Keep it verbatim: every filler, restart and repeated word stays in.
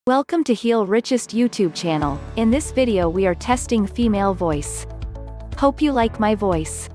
Welcome to Heal Richest YouTube channel. In this video we are testing female voice. Hope you like my voice.